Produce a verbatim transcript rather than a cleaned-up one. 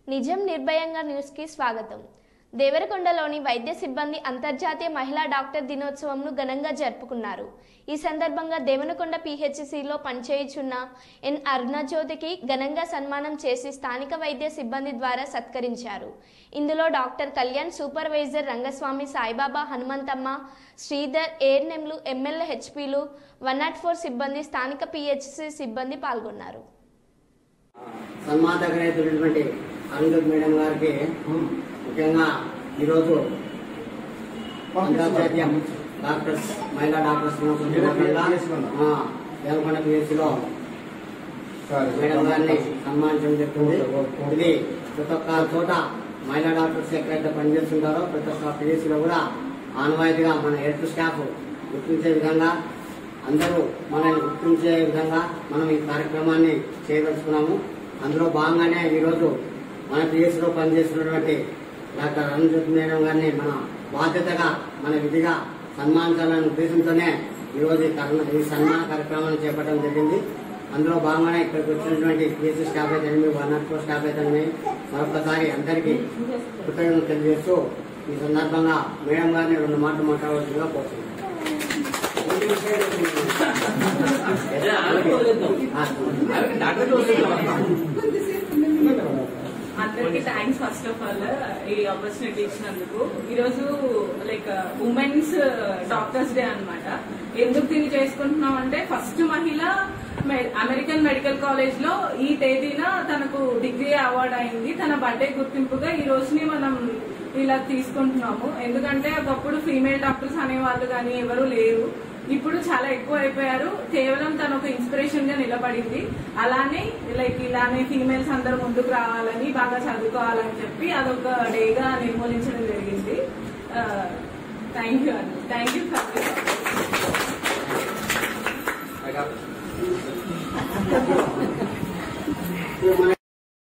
నిజం నిర్భయంగా న్యూస్ కి స్వాగతం. దేవరకొండలోని వైద్య సిబ్బంది అంతర్జాతీయ మహిళా డాక్టర్ దినోత్సవంను ఘనంగా జరుపుకున్నారు. ఈ సందర్భంగా దేవరకొండ పీహెచ్సీలో పనిచేయుచున్న ఎన్ అరుణజ్యోతికి ఘనంగా సన్మానం చేసి స్థానిక వైద్య సిబ్బంది ద్వారా సత్కరించారు. ఇందులో డాక్టర్ కళ్యాణ్, సూపర్వైజర్ రంగస్వామి, సాయిబాబా, హనుమంతమ్మ, శ్రీధర్, ఏఎన్ఎంలు, ఎమ్మెల్యే, హెచ్పీలు, వన్ నాట్ ఫోర్ సిబ్బంది, స్థానిక పీహెచ్సీ సిబ్బంది పాల్గొన్నారు. సన్మానమైనటువంటి అరుణ్ మేడం గారికి ముఖ్యంగా ఈరోజు అంతర్జాతీయ డాక్టర్స్ మహిళా డాక్టర్స్ దేవరకొండ పిహెచ్సిలో మేడం గారిని సన్మానించడం జరుగుతుంది. ఇది ప్రతి ఒక్క చోట మహిళా డాక్టర్స్ ఎక్కడైతే పనిచేస్తుంటారో ప్రతి ఒక్క పిహెచ్సిలో కూడా ఆనవాయితీగా మన హెల్త్ స్టాఫ్ గుర్తించే విధంగా అందరూ మనల్ని గుర్తించే విధంగా మనం ఈ కార్యక్రమాన్ని చేయదలుచుకున్నాము. అందులో భాగంగానే ఈరోజు మన పిహెచ్సిలో పనిచేస్తున్నటువంటి డాక్టర్ అరుణజ్యోతి మేడం గారిని మన బాధ్యతగా మన విధిగా సన్మానించాలనే ఉద్దేశంతోనే ఈరోజు ఈ సన్మాన కార్యక్రమాన్ని చేపట్టడం జరిగింది. అందులో భాగంగానే ఇక్కడికి వచ్చినటువంటి పిహెచ్సి స్టాఫ్ అయితే వన్ నాట్ ఫోర్ స్టాఫ్ అయితే మరొకసారి అందరికీ కృతజ్ఞతలు తెలియజేస్తూ ఈ సందర్భంగా మేడం గారిని రెండు మాటలు మాట్లాడవలసిందిగా కోరుతున్నాను. అందరికి థ్యాంక్స్ ఫస్ట్ ఆఫ్ ఆల్ ఈ ఆపర్చునిటీ ఇచ్చినందుకు. ఈరోజు లైక్ ఉమెన్స్ డాక్టర్స్ డే అన్నమాట. ఎందుకు దీన్ని చేసుకుంటున్నాం అంటే ఫస్ట్ మహిళ అమెరికన్ మెడికల్ కాలేజ్ లో ఈ తేదీన తనకు డిగ్రీ అవార్డ్ అయింది. తన బర్త్డే గుర్తింపుగా ఈ రోజుని మనం ఇలా తీసుకుంటున్నాము. ఎందుకంటే ఒకప్పుడు ఫీమేల్ డాక్టర్స్ అనేవాళ్ళు కానీ ఎవరు లేరు. ఇప్పుడు చాలా ఎక్కువ అయిపోయారు. కేవలం తను ఒక ఇన్స్పిరేషన్ గా నిలబడింది. అలానే లైక్ ఇలానే ఫీమేల్స్ అందరూ ముందుకు రావాలని, బాగా చదువుకోవాలని చెప్పి అదొక డేగా నిర్మూలించడం జరిగింది. థ్యాంక్ యూ అండి. Thank you for